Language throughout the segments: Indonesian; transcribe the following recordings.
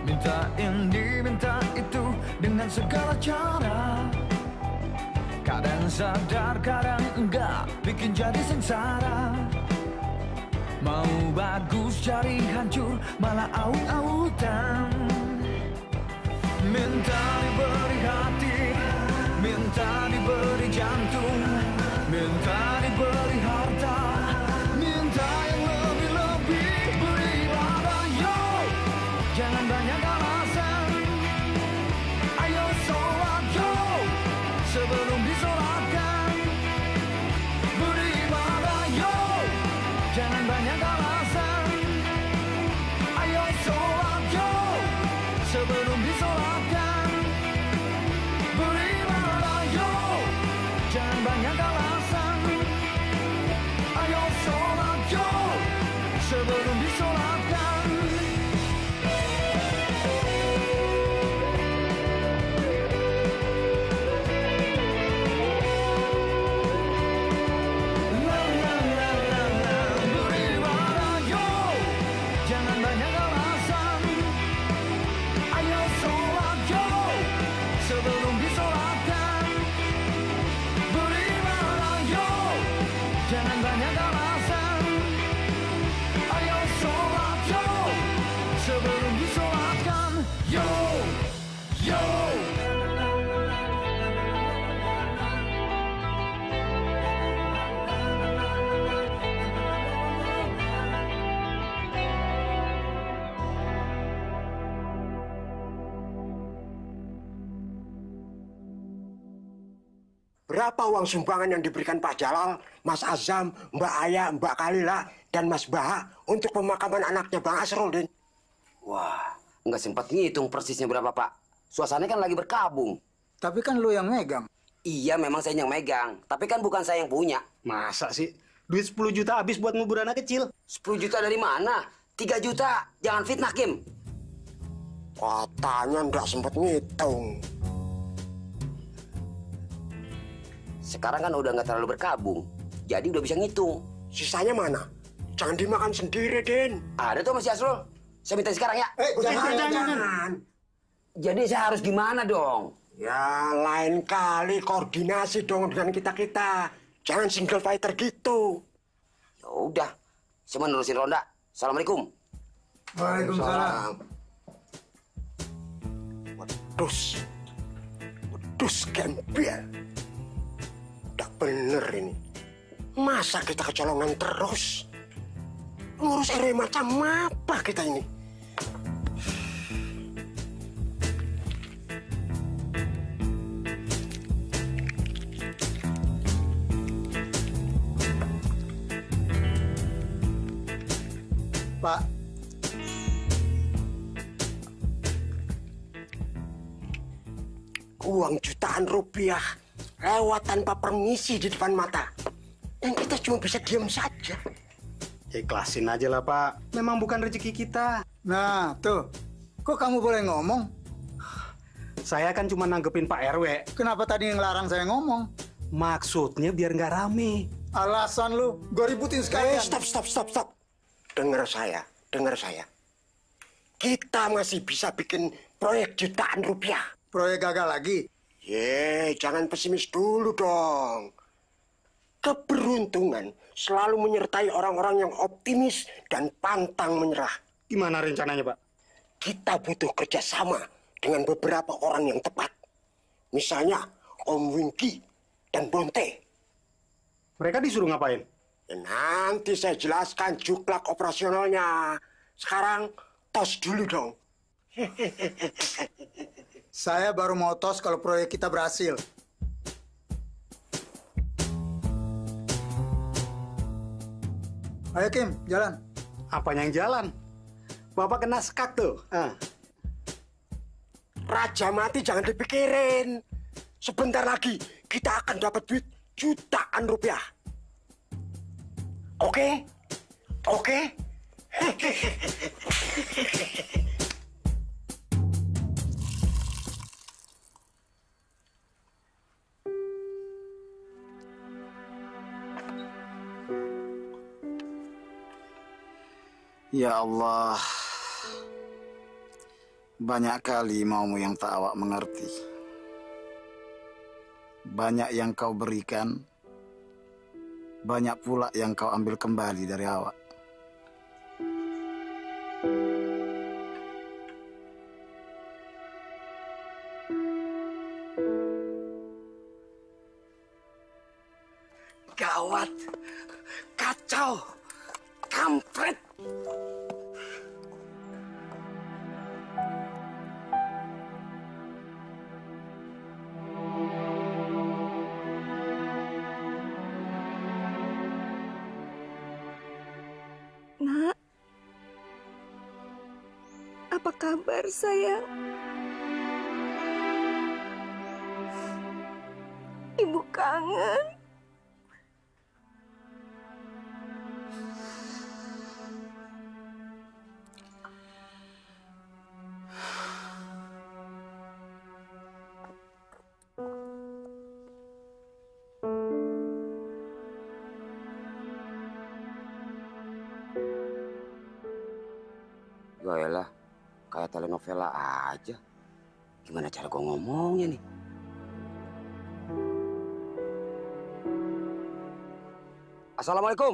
Minta ini, minta itu dengan segala cara. Kadang sadar, kadang enggak, bikin jadi sengsara. Mau bagus jadi hancur, malah aut-autan. Minta diberi hati, minta diberi jantung, minta diberi harta, minta yang lebih-lebih. Beribadah yo, jangan banyak alasan. Ayo sholat yo, sebelum disolatkan. Beribadah yo, jangan banyak alasan. Ayo sholat yo, sebelum disolatkan. Beribadah yo, jangan banyak alasan. Ayo sholat yo, sebelum disolatkan. La la la la la. Beribadah yo, jangan banyak alasan. Ayo sholat yo, sebelum disolatkan. Beribadah yo, jangan banyak alasan. Ayo sholat yo, sebelum disolatkan. Yo, yo. Berapa uang sumbangan yang diberikan Pak Jalal, Mas Azam, Mbak Aya, Mbak Kalila, dan Mas Baha untuk pemakaman anaknya Bang Asrul, Din? Wah, nggak sempat ngitung persisnya berapa, Pak. Suasananya kan lagi berkabung. Tapi kan lu yang megang. Iya, memang saya yang megang. Tapi kan bukan saya yang punya. Masa sih? Duit 10 juta habis buat ngubur anak kecil. 10 juta dari mana? 3 juta. Jangan fitnah, Kim. Katanya nggak sempat ngitung. Sekarang kan udah nggak terlalu berkabung. Jadi udah bisa ngitung. Sisanya mana? Jangan dimakan sendiri, Din. Ada tuh Mas Yasrul. Saya minta sekarang ya. Jangan. Jadi saya harus gimana dong? Ya, lain kali koordinasi dong dengan kita-kita. Jangan single fighter gitu. Ya udah. Saya mau nurusin ronda. Assalamualaikum. Waalaikumsalam. Wedus. Wedus gembel. Udah bener ini. Masa kita kecolongan terus? Ngurus RW macam apa kita ini? Pak, Uang jutaan rupiah lewat tanpa permisi di depan mata. Dan kita cuma bisa diam saja. Ikhlasin aja lah, Pak. Memang bukan rezeki kita. nah tuh. Kok kamu boleh ngomong? Saya kan cuma nanggepin Pak RW. Kenapa tadi yang larang saya ngomong? Maksudnya biar nggak rame. Alasan lu, gue ributin sekalian. Stop. Dengar saya. Kita masih bisa bikin proyek jutaan rupiah. Proyek gagal lagi. Jangan pesimis dulu dong. Keberuntungan selalu menyertai orang-orang yang optimis dan pantang menyerah. Gimana rencananya, Pak? Kita butuh kerjasama dengan beberapa orang yang tepat. Misalnya Om Wingki dan Bonte. Mereka disuruh ngapain? Ya, nanti saya jelaskan juklak operasionalnya. Sekarang tos dulu dong. Saya baru mau tos kalau proyek kita berhasil. Ayo Kim, jalan. Apanya yang jalan? Bapak kena skak tuh. Raja mati jangan dipikirin. Sebentar lagi kita akan dapat duit jutaan rupiah. Oke? Ya Allah, Banyak kali maumu yang tak awak mengerti. Banyak yang kau berikan, banyak pula yang kau ambil kembali dari awak. Gawat, kacau, kampret. Nak, apa kabar sayang? Ibu kangen. Yaelah, kayak telenovela aja. Gimana cara gue ngomongnya nih? Assalamualaikum.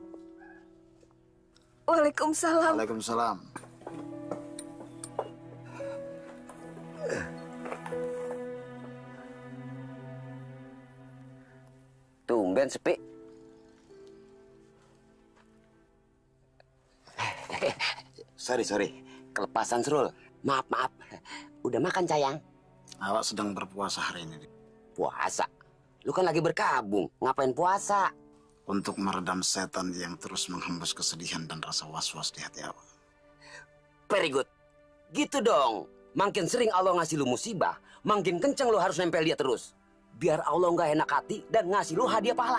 Waalaikumsalam. Waalaikumsalam. Tumben sepi. Sorry. Kelepasan Srul. Maaf. Udah makan, sayang? Awak sedang berpuasa hari ini. Puasa? Lu kan lagi berkabung. Ngapain puasa? Untuk meredam setan yang terus menghembus kesedihan dan rasa was-was di hati awak. Very good. Gitu dong. Makin sering Allah ngasih lu musibah, makin kenceng lu harus nempel dia terus. Biar Allah nggak enak hati dan ngasih lu hadiah pahala.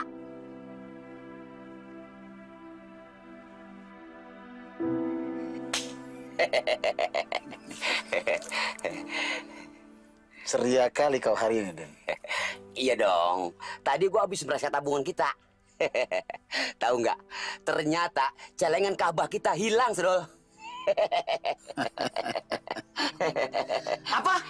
Ceria kali kau hari ini, Den. Iya dong. Tadi gua habis merasa tabungan kita. Tahu nggak? Ternyata celengan Ka'bah kita hilang, Srul. Apa?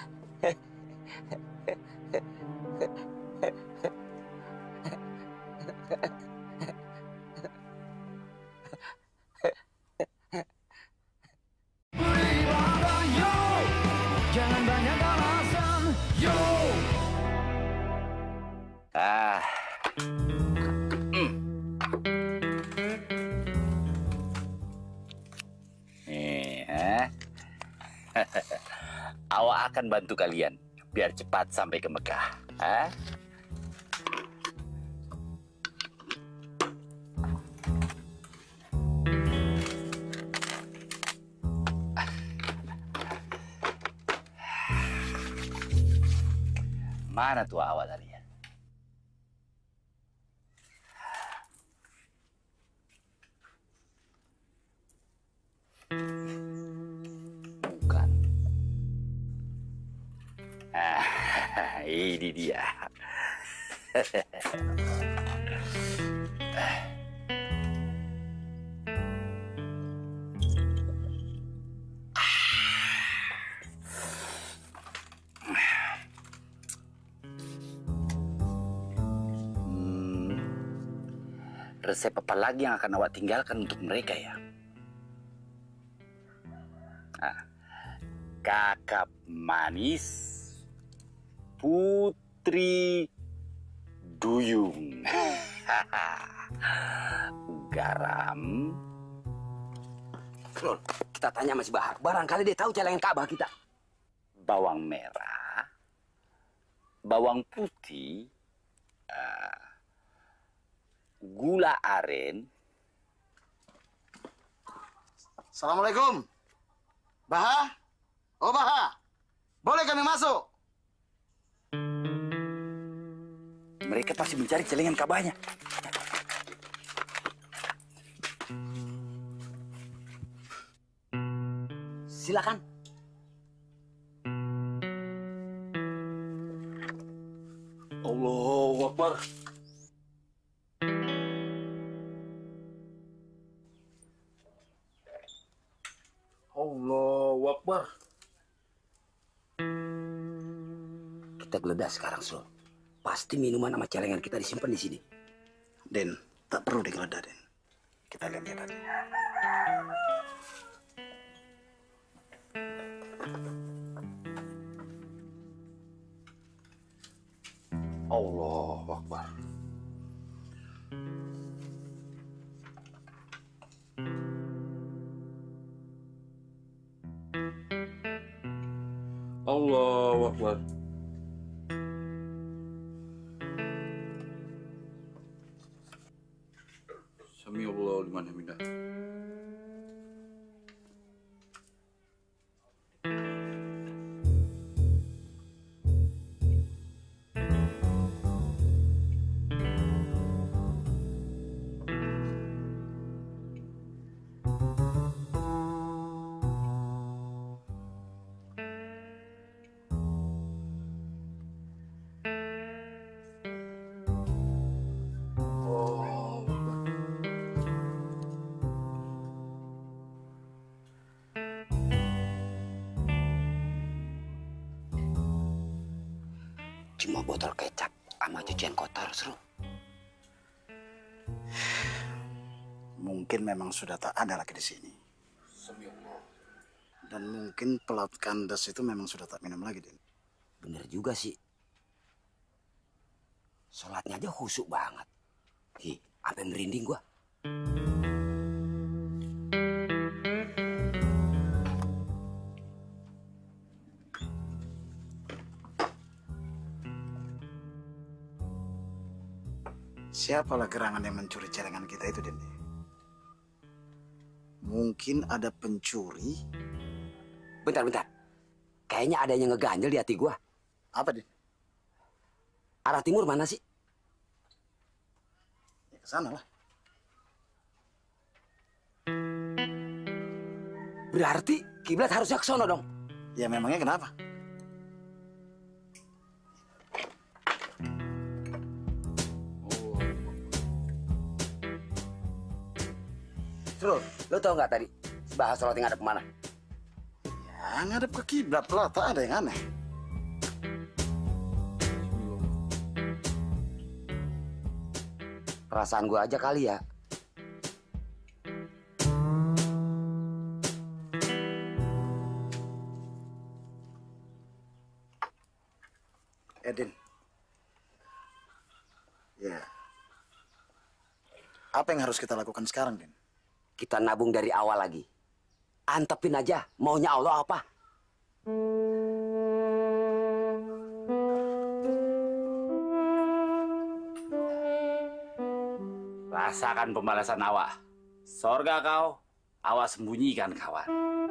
Beribadah yo, jangan banyak alasan yo. Awak akan bantu kalian biar cepat sampai ke Mekah. Mana tuh awak tadi? Bukan. Ini dia. Resep apa lagi yang akan awak tinggalkan untuk mereka ya? Kakap manis, putri duyung, garam. Srul, kita tanya sama si Bahar. Barangkali dia tahu celengan Ka'bah kita. Bawang merah, bawang putih, gula aren. Assalamualaikum. Baha? Oh Baha, boleh kami masuk? Mereka pasti mencari celengan Ka'bahnya. Silakan. Allahu Akbar. Allahu Akbar. Kita geledah sekarang, Sro. Pasti minuman sama celengan kita disimpan di sini. Den, tak perlu digeledah, Den. Kita lihat-lihat aja. Allahu Akbar. Allahu Akbar. Sami Allahu liman hamidah. Cuma botol kecap sama cucian kotor, Sro. Mungkin memang sudah tak ada lagi di sini. Dan mungkin pelaut kandas itu memang sudah tak minum lagi, Den. Bener juga sih. Sholatnya aja khusyuk banget. Hi, apa merinding gua. Siapalah gerangan yang mencuri celengan kita itu, Den? Mungkin ada pencuri. Bentar. Kayaknya ada yang ngeganjel di hati gua. Apa, Den? Arah timur mana sih? Ya, ke sana lah. Berarti kiblat harusnya ke sono dong. Ya, memangnya kenapa? Sro, lo tau nggak tadi bahas sholat yang ada kemana? Ya, ngadep ke kiblat lah, tak ada yang aneh. Perasaan gua aja kali ya. Edin. Ya. Apa yang harus kita lakukan sekarang, Den? Kita nabung dari awal lagi. Antepin aja maunya Allah apa. Rasakan pembalasan awak. Sorga kau, awak sembunyikan kawan.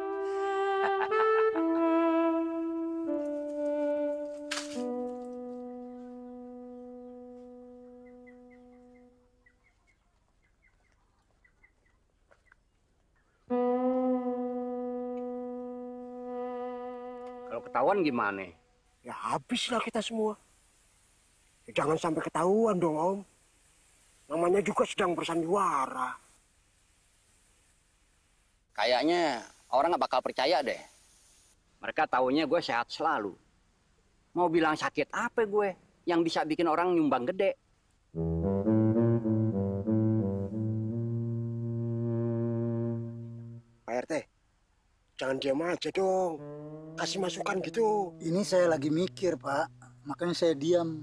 Kalau ketahuan gimana? Ya habislah kita semua. Ya, jangan sampai ketahuan dong, Om. Namanya juga sedang bersandiwara. Kayaknya orang nggak bakal percaya deh. Mereka taunya gue sehat selalu. Mau bilang sakit apa gue yang bisa bikin orang nyumbang gede? Pak RT, jangan diam aja dong. Kasih masukan gitu. Ini saya lagi mikir, Pak. Makanya saya diam.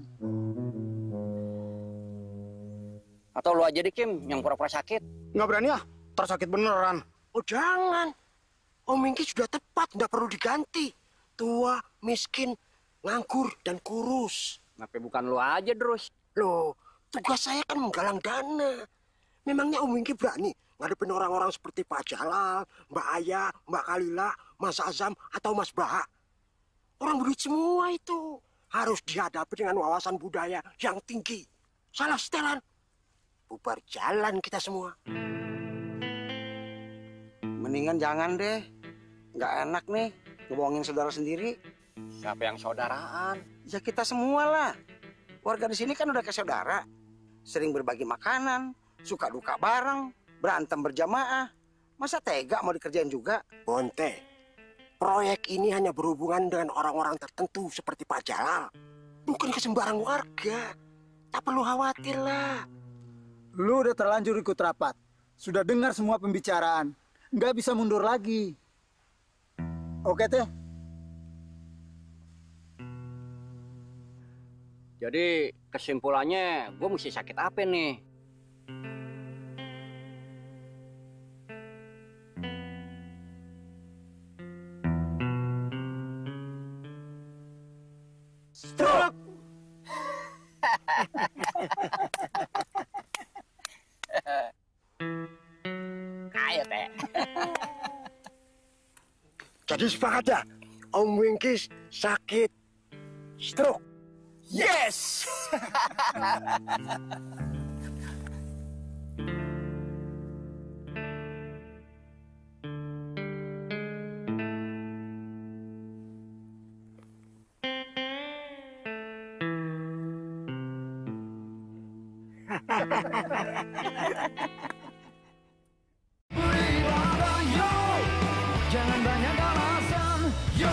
Atau lu aja deh, Kim, yang pura-pura sakit. Nggak berani ah, tersakit beneran. Oh jangan. Om Mingki sudah tepat, nggak perlu diganti. Tua, miskin, nganggur, dan kurus. Kenapa bukan lu aja terus? Loh, tugas saya kan menggalang dana. Memangnya Om Mingki berani ngadepin orang-orang seperti Pak Jalal, Mbak Aya, Mbak Kalila, Mas Azam, atau Mas Baha? Orang berduit semua itu harus dihadapi dengan wawasan budaya yang tinggi. Salah setelan, bubar jalan kita semua. Mendingan jangan deh. Nggak enak nih ngebohongin saudara sendiri. Siapa yang saudaraan? Ya kita semua lah. Warga di sini kan udah kayak saudara. Sering berbagi makanan, suka duka bareng, berantem berjamaah. Masa tega mau dikerjain juga? Bonte, proyek ini hanya berhubungan dengan orang-orang tertentu seperti Pak Jalal. Bukan ke sembarang warga. Tak perlu khawatir lah. Lu udah terlanjur ikut rapat. Sudah dengar semua pembicaraan. Nggak bisa mundur lagi. Oke, Teh? Jadi kesimpulannya gue mesti sakit apa nih? Stroke. Ayo, Teh. Jadi sepakat ya, Om Wingkis sakit stroke. Yes! Beribadah yo, jangan banyak alasan yo.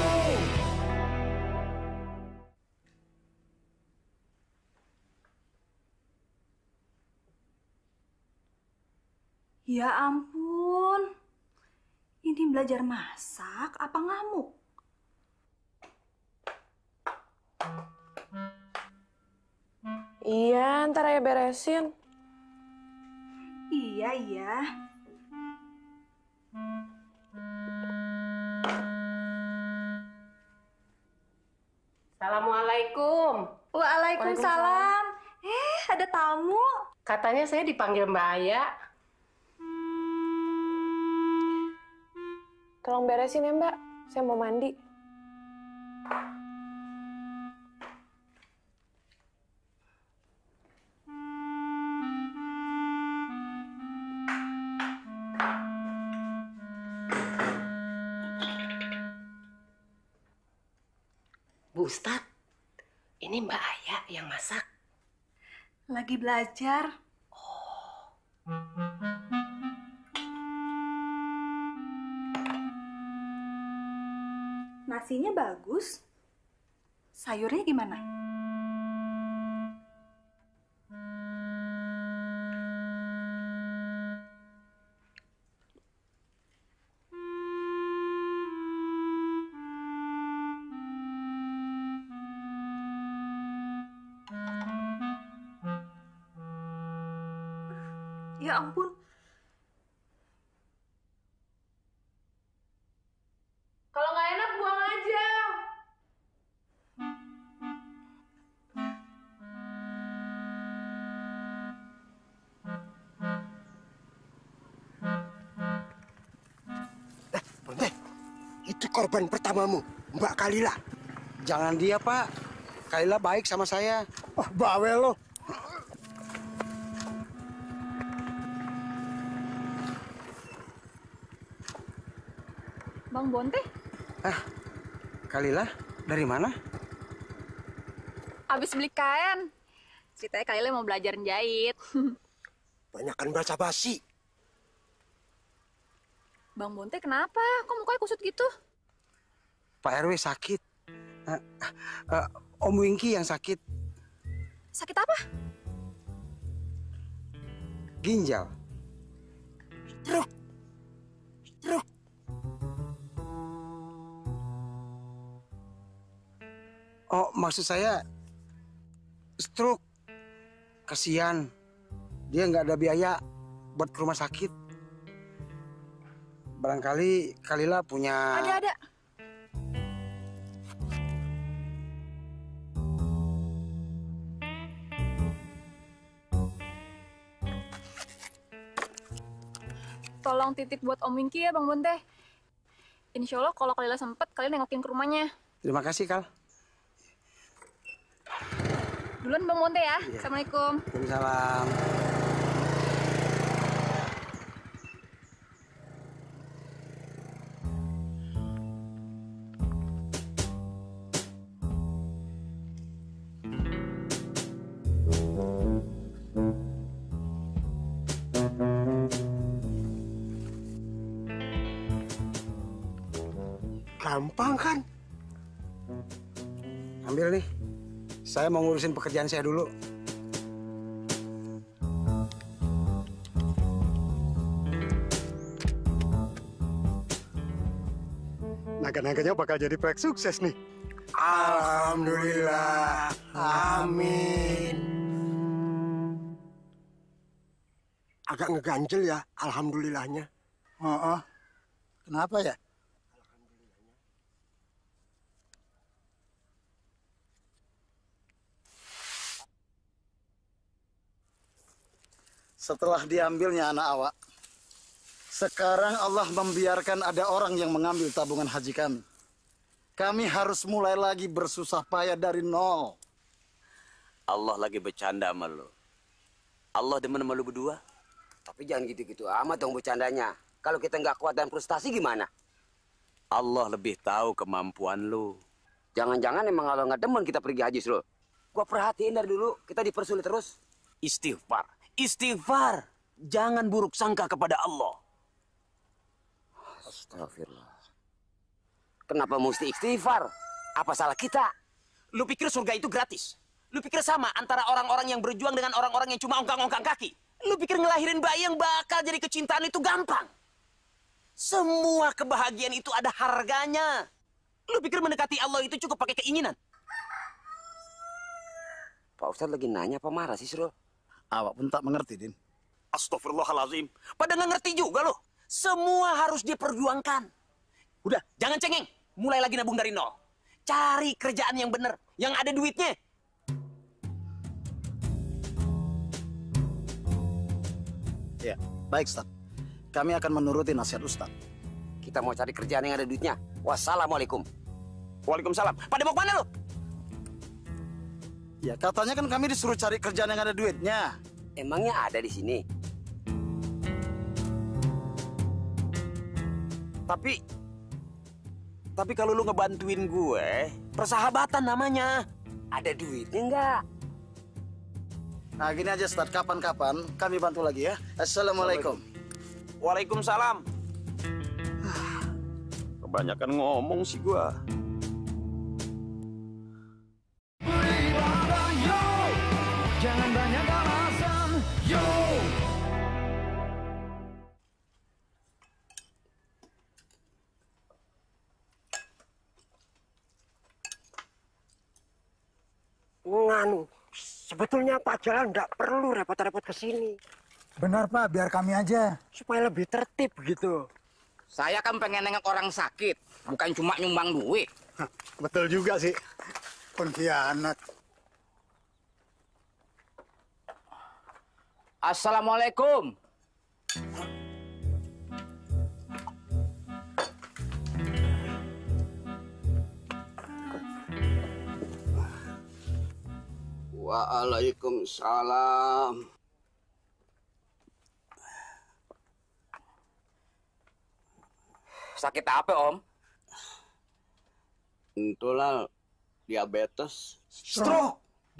Ya ampun. Ini belajar masak apa ngamuk? Iya, ntar ayah beresin. Iya, iya. Assalamualaikum. Waalaikumsalam. Ada tamu. Katanya saya dipanggil Mbak Aya. Tolong beresin ya, Mbak. Saya mau mandi. Bu Ustadz, ini Mbak Aya yang masak. Lagi belajar. Nasinya bagus. Sayurnya gimana? Ya ampun. Kalau nggak enak, buang aja. Bonte, itu korban pertamamu, Mbak Kalila. Jangan dia, Pak. Kalila baik sama saya. Oh, bawel lo. Bang Bonte? Kalila, dari mana? Abis beli kain. Ceritanya Kalila mau belajar jahit. Banyakan basa-basi. Bang Bonte kenapa? Kok mukanya kusut gitu? Pak RW sakit. Om Wingki yang sakit. Sakit apa? Ginjal. Stroke. Stroke. Oh, maksud saya stroke. Kasihan. Dia nggak ada biaya buat ke rumah sakit. Barangkali Kalila punya... Ada. Tolong titip buat Om Wingki ya, Bang Bonte. Insya Allah kalau Kalila sempet, kalian nengokin ke rumahnya. Terima kasih, Kal. Duluan Bang Bonte ya. Assalamualaikum. Waalaikumsalam. Gampang kan? Ambil nih. Saya mau ngurusin pekerjaan saya dulu. Naga-naganya bakal jadi proyek sukses nih. Alhamdulillah. Amin. Agak ngeganjel ya, alhamdulillahnya. Oh, kenapa ya? Setelah diambilnya anak awak, sekarang Allah membiarkan ada orang yang mengambil tabungan haji kami. Kami harus mulai lagi bersusah payah dari nol. Allah lagi bercanda sama lu. Allah demen sama lu berdua. Tapi jangan gitu-gitu amat dong bercandanya. Kalau kita nggak kuat dan frustasi gimana? Allah lebih tahu kemampuan lu. Jangan-jangan emang Allah nggak demen kita pergi haji, Sro. Gua perhatiin dari dulu, kita dipersulit terus. Istighfar. Istighfar. Jangan buruk sangka kepada Allah. Astagfirullah. Kenapa mesti istighfar? Apa salah kita? Lu pikir surga itu gratis? Lu pikir sama antara orang-orang yang berjuang dengan orang-orang yang cuma ongkang-ongkang kaki? Lu pikir ngelahirin bayi yang bakal jadi kecintaan itu gampang? Semua kebahagiaan itu ada harganya. Lu pikir mendekati Allah itu cukup pakai keinginan? Pak Ustadz lagi nanya apa marah sih, Sro? Awak pun tak mengerti, Din. Astagfirullahaladzim. Pada nggak ngerti juga loh. Semua harus diperjuangkan. Udah, jangan cengeng. Mulai lagi nabung dari nol. Cari kerjaan yang bener, yang ada duitnya. Ya, baik, Ustaz. Kami akan menuruti nasihat Ustaz. Kita mau cari kerjaan yang ada duitnya. Wassalamualaikum. Waalaikumsalam. Pada mau kemana lo? Ya, katanya kan kami disuruh cari kerjaan yang ada duitnya. Emangnya ada di sini? Tapi kalau lu ngebantuin gue, persahabatan namanya. Ada duitnya nggak? Nah, gini aja, Ustaz. Kapan-kapan kami bantu lagi ya. Assalamualaikum. Waalaikumsalam. Kebanyakan ngomong sih gua. Jangan banyak alasan, yo. Nganu, sebetulnya Pak Jalal nggak perlu repot-repot ke sini. Benar, Pak. Biar kami aja. Supaya lebih tertib gitu. Saya kan pengen nengok orang sakit, bukan cuma nyumbang duit. Betul juga sih. Pengkhianat. Assalamualaikum. Waalaikumsalam. Sakit apa, Om? Itulah diabetes. Stroke.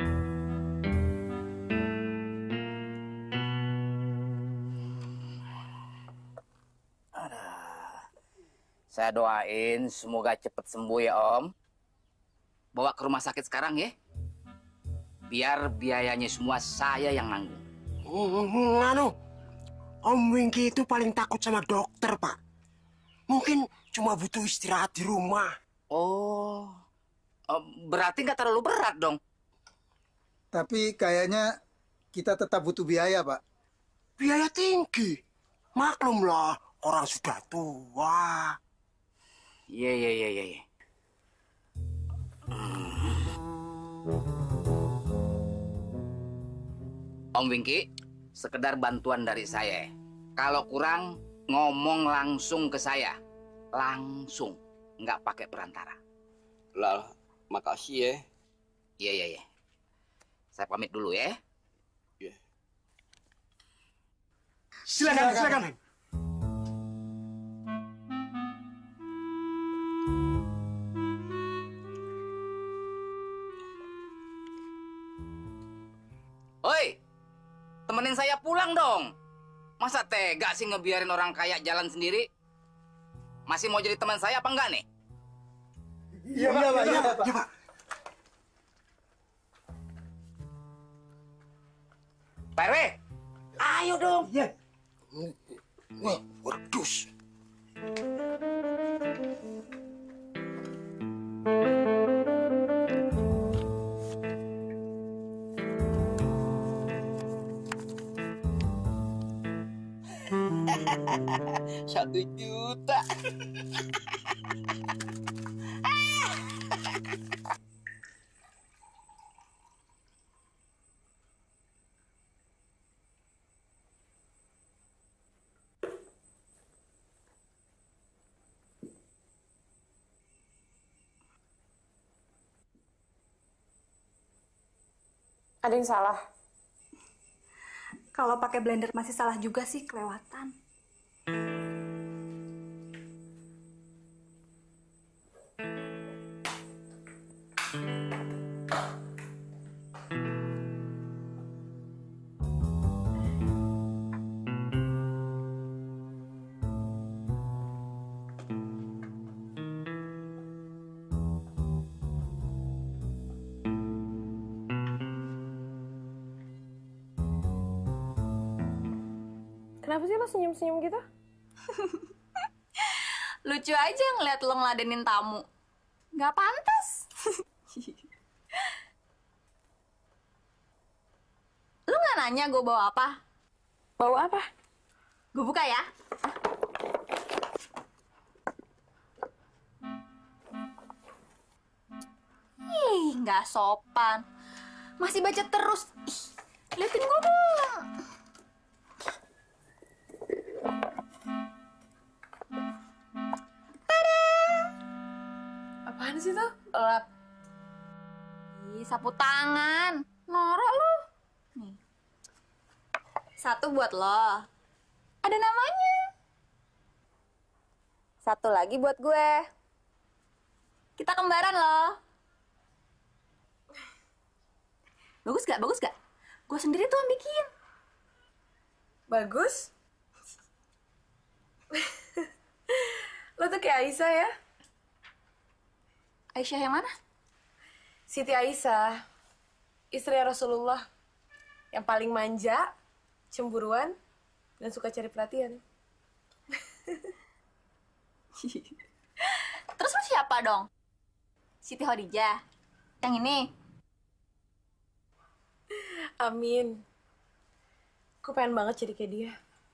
Saya doain semoga cepat sembuh ya, Om. Bawa ke rumah sakit sekarang ya. Biar biayanya semua saya yang nanggung. Nganu, Om Wingki itu paling takut sama dokter, Pak. Mungkin cuma butuh istirahat di rumah. Oh, berarti nggak terlalu berat dong. Tapi kayaknya kita tetap butuh biaya, Pak. Biaya tinggi. Maklumlah, orang sudah tua. Iya. Om Wingki, sekedar bantuan dari saya. Kalau kurang, ngomong langsung ke saya. Langsung, nggak pakai perantara. Lah, makasih ya. Iya. Saya pamit dulu ya. Silakan. Oi, temenin saya pulang dong. Masa tega sih ngebiarin orang kaya jalan sendiri? Masih mau jadi teman saya apa enggak nih? Iya, Pak. Pak RW, ayo dong. Iya. Wah, wedus. Rp1 juta. Ada yang salah? Kalau pakai blender masih salah juga sih, kelewatan. Kenapa sih lo senyum-senyum gitu? Lucu aja ngeliat lo ngeladenin tamu. Nggak pantas. Lu nggak nanya gue bawa apa? Bawa apa? Gue buka ya. Ih, nggak sopan. Masih baca terus. Ih, liatin gue dong. Apaan sih tuh? Lap. Ih, sapu tangan. Norak lu. Nih. Satu buat lo. Ada namanya. Satu lagi buat gue. Kita kembaran loh. Bagus gak? Bagus gak? Gue sendiri tuh yang bikin. Bagus? Lo tuh kayak Aisyah ya? Aisyah yang mana? Siti Aisyah, istri Rasulullah, yang paling manja, cemburuan, dan suka cari perhatian. Terus lu siapa dong? Siti Khadijah? Yang ini? Amin. Aku pengen banget jadi kayak dia.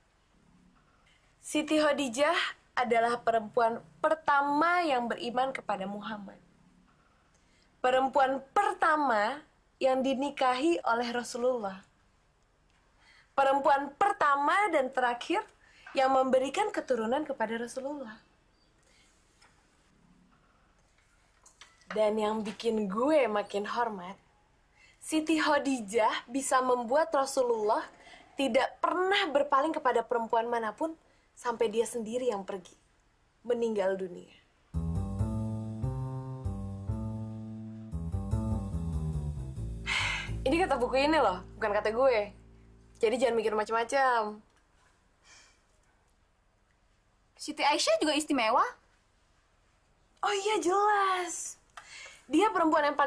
Siti Khadijah adalah perempuan pertama yang beriman kepada Muhammad. Perempuan pertama yang dinikahi oleh Rasulullah. Perempuan pertama dan terakhir yang memberikan keturunan kepada Rasulullah. Dan yang bikin gue makin hormat, Siti Khadijah bisa membuat Rasulullah tidak pernah berpaling kepada perempuan manapun sampai dia sendiri yang pergi, meninggal dunia. Ini kata buku ini loh, bukan kata gue. Jadi jangan mikir macam-macam. Siti Aisyah juga istimewa. Oh iya jelas. Dia perempuan yang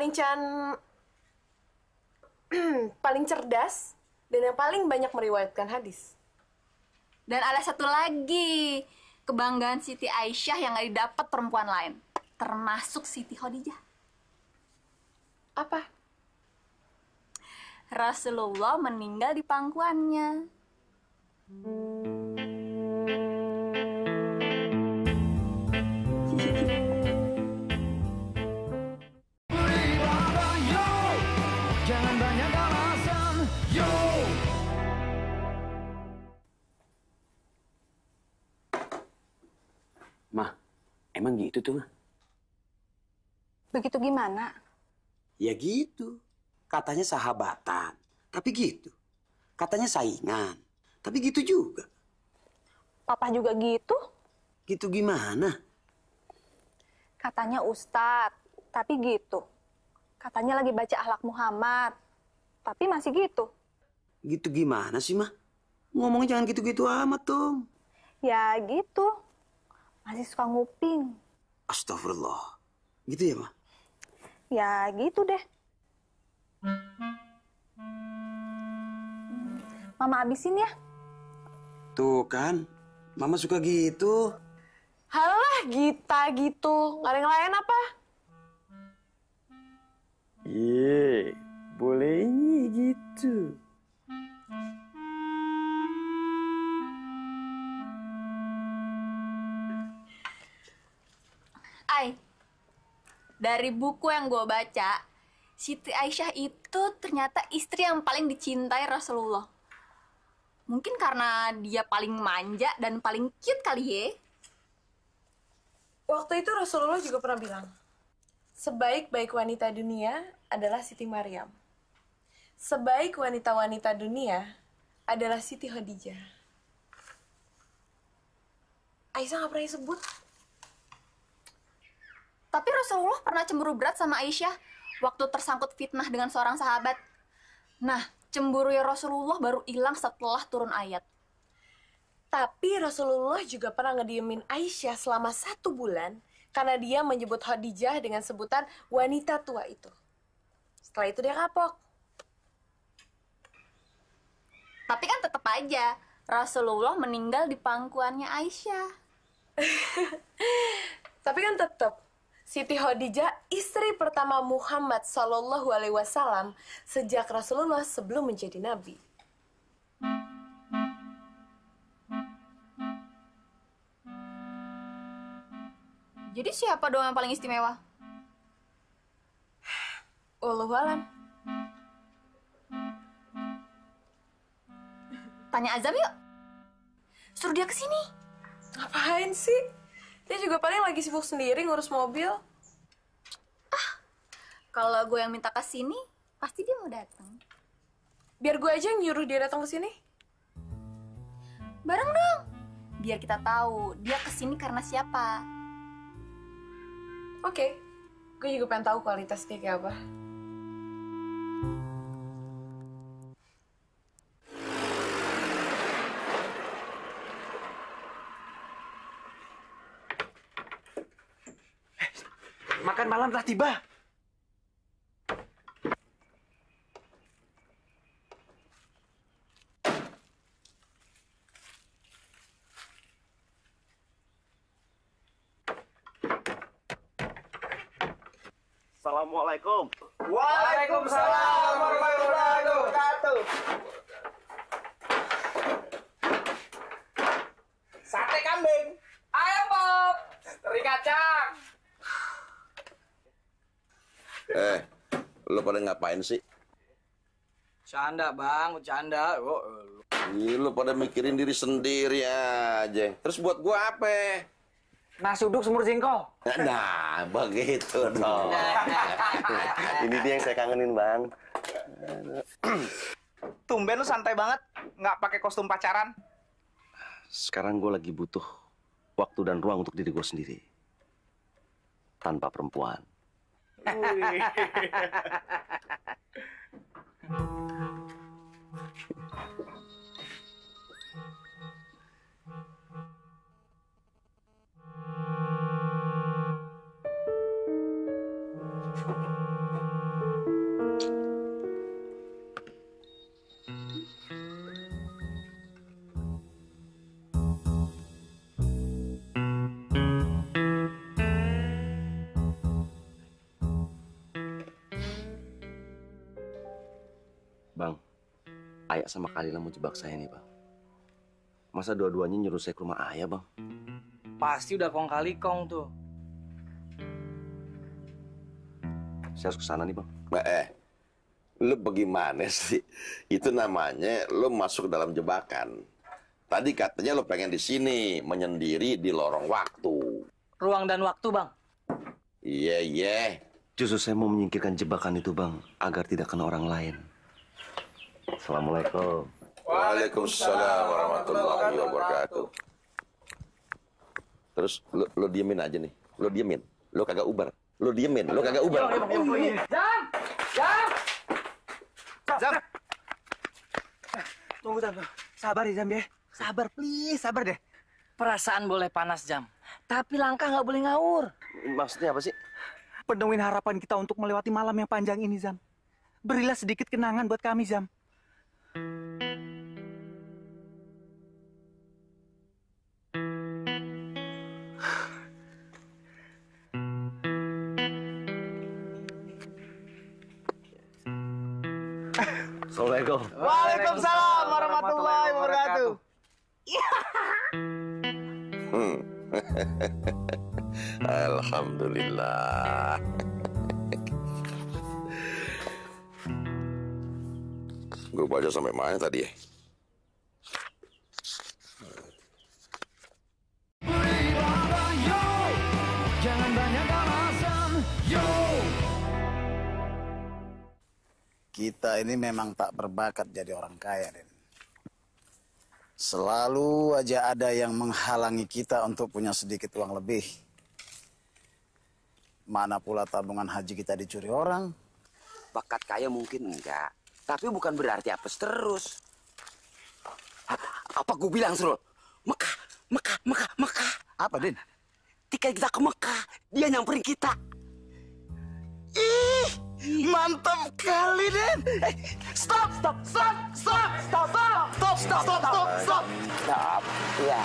paling cerdas dan yang paling banyak meriwayatkan hadis. Dan ada satu lagi, kebanggaan Siti Aisyah yang gak didapat perempuan lain, termasuk Siti Khadijah. Apa? Rasulullah meninggal di pangkuannya. Jangan banyak alasan, yo. Mah, emang gitu tuh, Mah? Begitu gimana? Ya gitu. Katanya sahabatan, tapi gitu. Katanya saingan, tapi gitu juga. Papa juga gitu? Gitu gimana? Katanya Ustadz, tapi gitu. Katanya lagi baca Akhlak Muhammad, tapi masih gitu. Gitu gimana sih, Mah? Ngomongnya jangan gitu-gitu amat dong. Ya gitu. Masih suka nguping. Astagfirullah. Gitu ya, Mah? Ya gitu deh. Mama habisin ya. Tuh kan, Mama suka gitu. Halah, Gita gitu. Nggak ada yang lain apa? Iya, bolehnya gitu. Ai, dari buku yang gue baca, Siti Aisyah itu ternyata istri yang paling dicintai Rasulullah. Mungkin karena dia paling manja dan paling cute kali ya. Waktu itu Rasulullah juga pernah bilang, sebaik-baik wanita dunia adalah Siti Maryam. Sebaik wanita-wanita dunia adalah Siti Khadijah. Aisyah nggak pernah disebut. Tapi Rasulullah pernah cemburu berat sama Aisyah waktu tersangkut fitnah dengan seorang sahabat. Nah, cemburu ya Rasulullah baru hilang setelah turun ayat. Tapi Rasulullah juga pernah ngediemin Aisyah selama 1 bulan karena dia menyebut Khadijah dengan sebutan wanita tua itu. Setelah itu dia kapok. Tapi kan tetap aja Rasulullah meninggal di pangkuannya Aisyah. Tapi kan tetap Siti Khadijah istri pertama Muhammad SAW sejak Rasulullah sebelum menjadi nabi. Jadi siapa dong yang paling istimewa? Wallahualam. Tanya Azam yuk. Suruh dia kesini. Ngapain sih? Dia juga paling lagi sibuk sendiri ngurus mobil. Kalau gue yang minta kesini, pasti dia mau datang. Biar gue aja yang nyuruh dia datang ke sini. Bareng dong. Biar kita tahu dia kesini karena siapa. Oke. Gue juga pengen tahu kualitasnya kayak apa. Makan malam telah tiba. Assalamualaikum. Waalaikumsalam warahmatullahi wabarakatuh. Sate kambing. Ayo, Bob. Teri kacang. Lo pada ngapain sih? Canda bang, bercanda. Ih, lo pada mikirin diri sendiri aja. Terus buat gua apa? Nasi uduk semur jengkol. Nah, begitu dong. Ini dia yang saya kangenin, Bang. Tumben lu santai banget, nggak pakai kostum pacaran. Sekarang gue lagi butuh waktu dan ruang untuk diri gue sendiri. Tanpa perempuan. Bang, Ayah sama Kalila mau jebak saya nih, Bang. Masa dua-duanya nyuruh saya ke rumah Ayah, Bang? Pasti udah kong kali kong tuh. Saya harus ke sana nih, Bang. Lu bagaimana sih? Itu namanya lu masuk dalam jebakan. Tadi katanya lu pengen di sini, menyendiri di lorong waktu. Ruang dan waktu, Bang. Iya. Justru saya mau menyingkirkan jebakan itu, Bang, agar tidak kena orang lain. Assalamualaikum. Waalaikumsalam warahmatullahi wabarakatuh. Terus lu diemin aja nih. Lu diemin. Lu kagak ubar. Lu diemin. Lu kagak ubar. Jam! Zam! Tunggu, Zam. Sabar ya, Zam ya. Sabar, please. Sabar deh. Perasaan boleh panas, Jam. Tapi langkah nggak boleh ngawur. Maksudnya apa sih? Penuhin harapan kita untuk melewati malam yang panjang ini, Zam. Berilah sedikit kenangan buat kami, Zam. Assalamualaikum. Waalaikumsalam warahmatullahi wabarakatuh. Alhamdulillah. Gue baca sampai mana tadi ya? Beribadah yo, jangan banyak alasan yo. Kita ini memang tak berbakat jadi orang kaya, Den. Selalu aja ada yang menghalangi kita untuk punya sedikit uang lebih. Mana pula tabungan haji kita dicuri orang. Bakat kaya mungkin enggak, tapi bukan berarti apes terus. Apa gue bilang, Srul? Mekah. Apa, Din? Tiket kita ke Mekah, dia nyamperin kita. Ih, mantap kali, Den. Stop. Ya.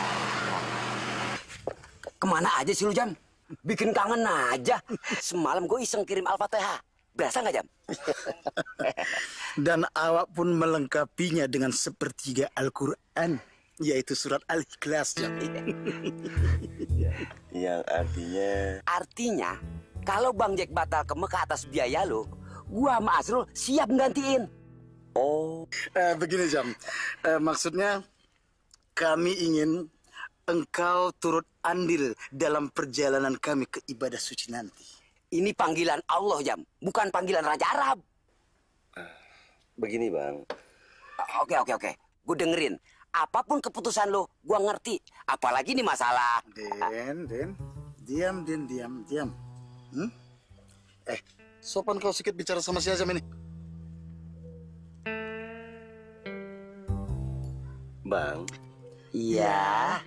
Kemana aja sih lu, Jam? Bikin kangen aja. Semalam gue iseng kirim Al-Fatihah. Berasa nggak, Jam? Dan awak pun melengkapinya dengan sepertiga Al-Quran, yaitu surat Al-Ikhlas, Jam. Yang artinya... Artinya, kalau Bang Jack batal ke Mekah atas biaya lo, gua sama Asrul siap gantiin. Oh. Begini, Jam. Maksudnya, kami ingin engkau turut andil dalam perjalanan kami ke ibadah suci nanti. Ini panggilan Allah, Jam. Bukan panggilan Raja Arab. Begini, Bang. Oke. Gue dengerin. Apapun keputusan lo, gue ngerti. Apalagi nih masalah. Den. Diam. Sopan kau sedikit bicara sama si Azam ini. Bang. Iya.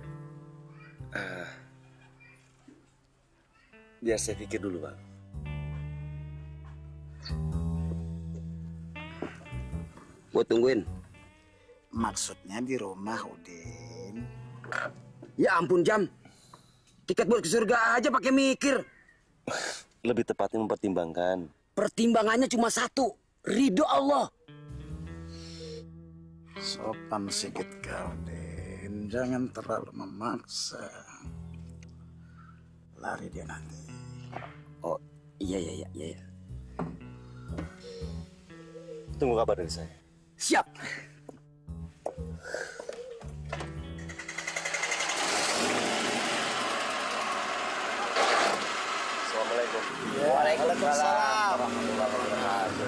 Biar saya pikir dulu, Bang. Gue tungguin. Maksudnya di rumah, Udin. Ya ampun, Jam. Tiket buat ke surga aja pakai mikir. Lebih tepatnya mempertimbangkan. Pertimbangannya cuma satu. Ridho Allah. Sopan sedikit kau, Den. Jangan terlalu memaksa. Lari dia nanti. Oh, iya. Tunggu kabar dari saya. Siap. Assalamualaikum. Waalaikumsalam warahmatullahi wabarakatuh.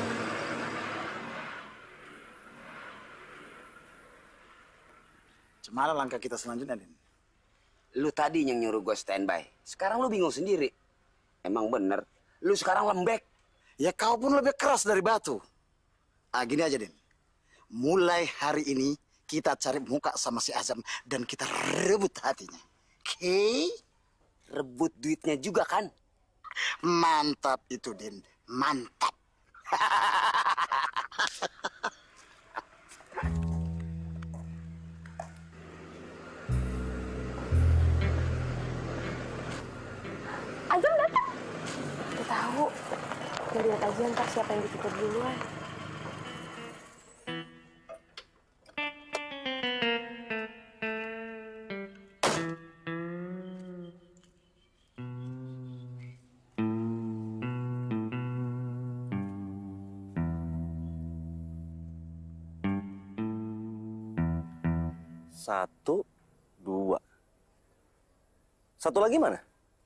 Cemana langkah kita selanjutnya, Den? Lu tadi yang nyuruh gue standby. Sekarang lu bingung sendiri. Emang bener. Lu sekarang lembek. Ya kau pun lebih keras dari batu. Gini aja, Den. Mulai hari ini kita cari muka sama si Azam dan kita rebut hatinya. Oke? Rebut duitnya juga kan? Mantap itu, Den. Mantap. Azam datang. Gak tahu. Kita lihat aja ntar siapa yang ditutup duluan. Satu, dua. Satu lagi mana?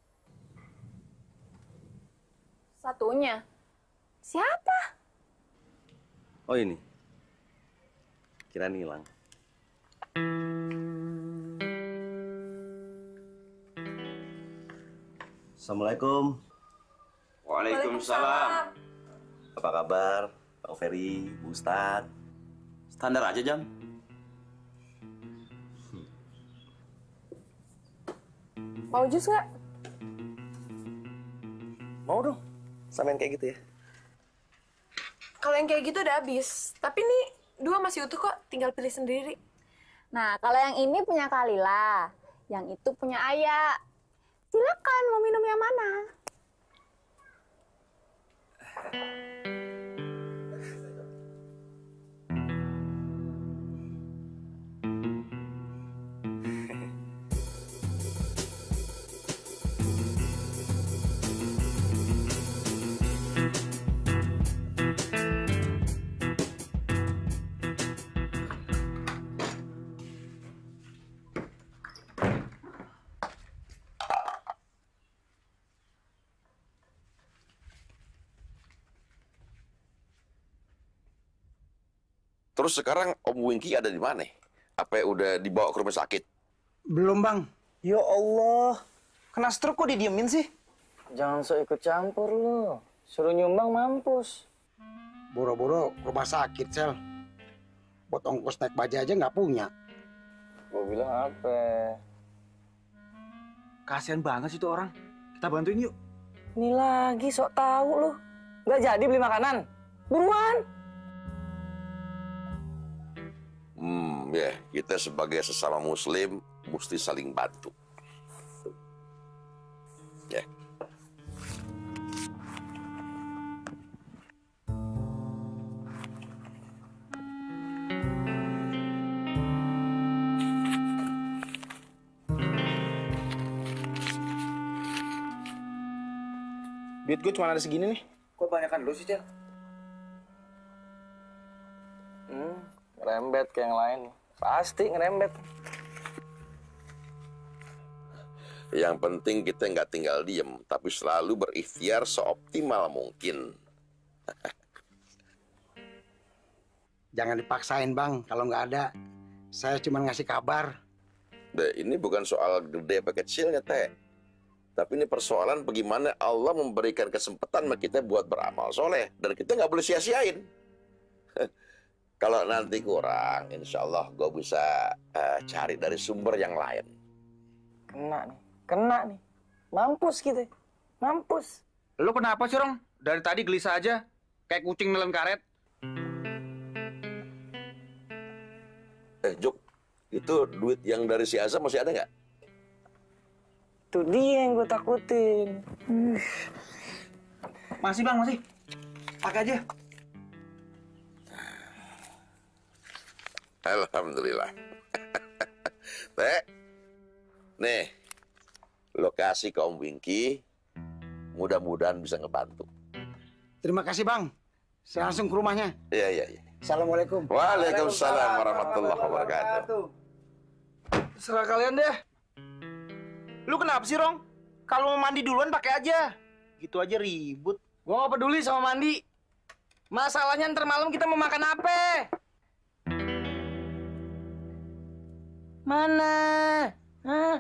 Satunya. Siapa? Oh ini. Kirain hilang. Assalamualaikum. Waalaikumsalam. Apa kabar? Bang Ferry, Bu Ustadz. Standar aja, Jam. Mau jus nggak? Mau dong. Samain kayak gitu ya. Kalau yang kayak gitu udah habis. Tapi nih, dua masih utuh kok. Tinggal pilih sendiri. Nah, kalau yang ini punya Kalila, yang itu punya Ayah. Silakan mau minum yang mana? Terus sekarang Om Wingki ada di mana? Apa udah dibawa ke rumah sakit? Belum, Bang. Ya Allah, kena stroke kok didiemin sih? Jangan sok ikut campur lu. Suruh nyumbang mampus. Boro-boro rumah sakit, Sel. Buat ongkos naik baja aja nggak punya. Gue bilang apa? Kasian banget sih tuh orang. Kita bantuin yuk. Ini lagi sok tahu lu. Nggak jadi beli makanan. Buruan. Ya, kita sebagai sesama muslim mesti saling bantu. Ya. Duit gue cuma ada segini nih. Kok banyakan lu sih, Cel? Ngerembet kayak yang lain. Pasti ngerembet. Yang penting kita nggak tinggal diem, tapi selalu berikhtiar seoptimal mungkin. Jangan dipaksain, Bang, kalau nggak ada. Saya cuma ngasih kabar. Ini bukan soal gede apa kecilnya, Teh. Tapi ini persoalan bagaimana Allah memberikan kesempatan sama kita buat beramal soleh. Dan kita nggak boleh sia-siain. Kalau nanti kurang, insya Allah gue bisa cari dari sumber yang lain. Kena nih. Mampus gitu. Mampus. Lu kenapa sih, Rong? Dari tadi gelisah aja. Kayak kucing nelen karet. Jok, itu duit yang dari si Azam masih ada nggak? Itu dia yang gue takutin. Masih, Bang, masih. Pakai aja. Alhamdulillah. Teh, nih, lokasi ke Om Wingki, mudah-mudahan bisa ngebantu. Terima kasih, Bang. Saya langsung ke rumahnya. Iya. Assalamualaikum. Waalaikumsalam warahmatullahi wabarakatuh. Serah kalian deh. Lu kenapa sih, Rong? Kalau mau mandi duluan pakai aja. Gitu aja ribut. Gua gak peduli sama mandi. Masalahnya ntar malam kita mau makan apa? Mana? Hah?